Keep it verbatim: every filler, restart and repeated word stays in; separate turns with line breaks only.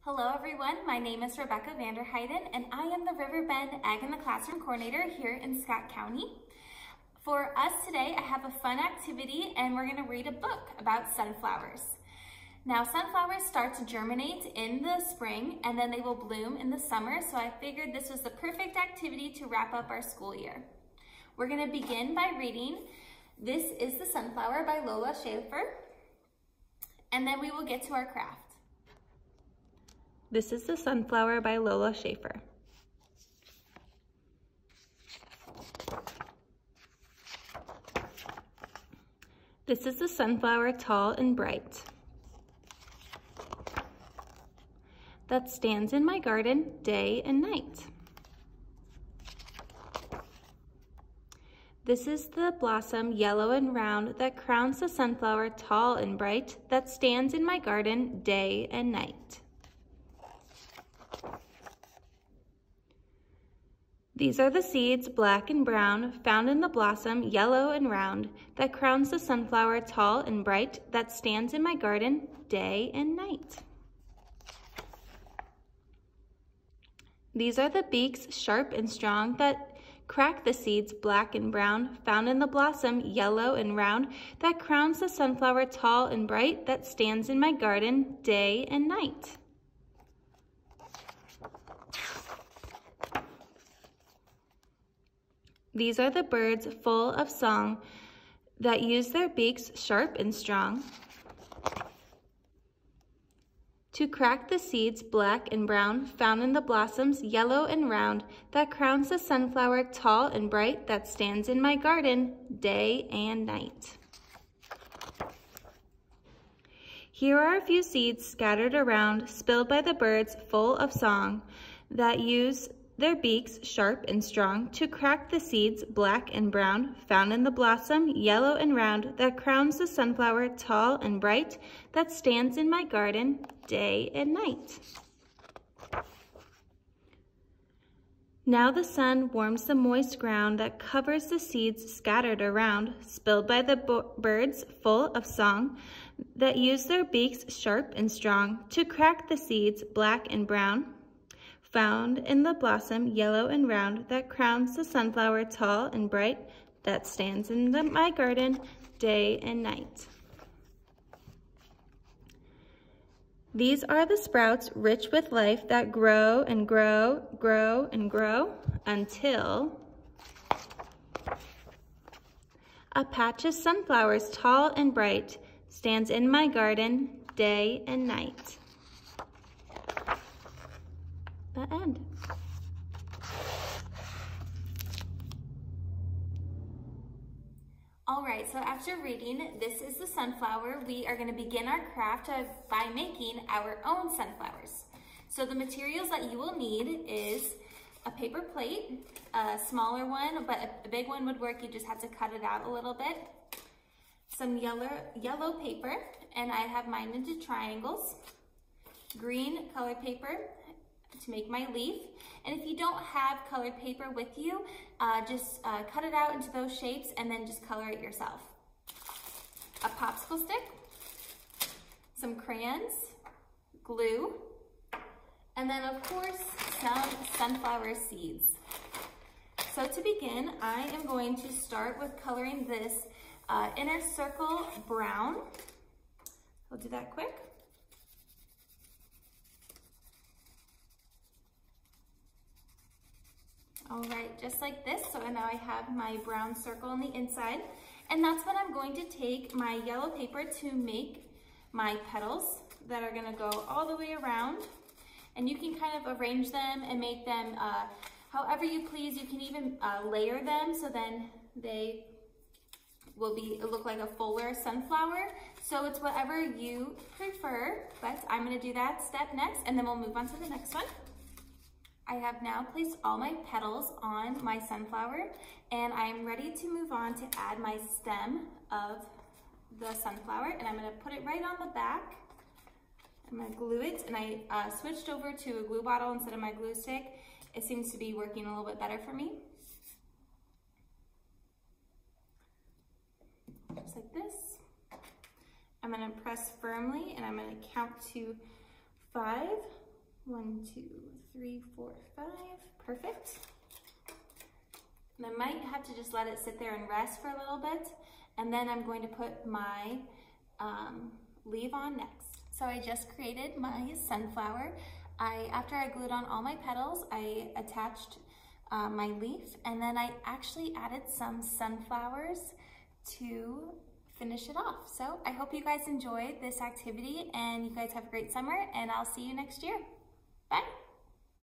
Hello everyone, my name is Rebecca Vanderheiden and I am the Riverbend Ag in the Classroom Coordinator here in Scott County. For us today, I have a fun activity and we're gonna read a book about sunflowers. Now sunflowers start to germinate in the spring and then they will bloom in the summer, so I figured this was the perfect activity to wrap up our school year. We're gonna begin by reading This is the Sunflower by Lola Schaefer, and then we will get to our craft.
This is the Sunflower by Lola Schaefer. This is the sunflower tall and bright that stands in my garden day and night. This is the blossom yellow and round that crowns the sunflower tall and bright that stands in my garden day and night. These are the seeds, black and brown, found in the blossom, yellow and round, that crowns the sunflower tall and bright, that stands in my garden day and night. These are the beaks, sharp and strong, that crack the seeds, black and brown, found in the blossom, yellow and round, that crowns the sunflower tall and bright, that stands in my garden day and night. These are the birds full of song that use their beaks sharp and strong to crack the seeds black and brown, found in the blossoms yellow and round, that crowns the sunflower tall and bright, that stands in my garden day and night. Here are a few seeds scattered around, spilled by the birds full of song that use their beaks sharp and strong to crack the seeds black and brown, found in the blossom yellow and round, that crowns the sunflower tall and bright, that stands in my garden day and night. Now the sun warms the moist ground that covers the seeds scattered around, spilled by the birds full of song that use their beaks sharp and strong to crack the seeds black and brown, found in the blossom yellow and round, that crowns the sunflower tall and bright, that stands in the, my garden day and night. These are the sprouts rich with life that grow and grow, grow and grow until a patch of sunflowers tall and bright stands in my garden day and night. The end.
All right, so after reading This is the Sunflower, we are going to begin our craft of, by making our own sunflowers. So the materials that you will need is a paper plate, a smaller one, but a, a big one would work. You just have to cut it out a little bit. Some yellow, yellow paper, and I have mine into triangles. Green colored paper to make my leaf. And if you don't have colored paper with you, uh, just uh, cut it out into those shapes and then just color it yourself. A popsicle stick, some crayons, glue, and then of course some sunflower seeds. So to begin, I am going to start with coloring this uh, inner circle brown. We'll do that quick. All right, just like this. So now I have my brown circle on the inside, and that's when I'm going to take my yellow paper to make my petals that are gonna go all the way around. And you can kind of arrange them and make them uh, however you please. You can even uh, layer them so then they will be look like a fuller sunflower. So it's whatever you prefer, but I'm gonna do that step next, and then we'll move on to the next one. I have now placed all my petals on my sunflower, and I'm ready to move on to add my stem of the sunflower, and I'm going to put it right on the back. I'm going to glue it, and I uh, switched over to a glue bottle instead of my glue stick. It seems to be working a little bit better for me. Just like this. I'm going to press firmly, and I'm going to count to five. One, two, three, four, five. Perfect. And I might have to just let it sit there and rest for a little bit. And then I'm going to put my um, leaf on next. So I just created my sunflower. I, after I glued on all my petals, I attached uh, my leaf, and then I actually added some sunflowers to finish it off. So I hope you guys enjoyed this activity and you guys have a great summer, and I'll see you next year. Bye.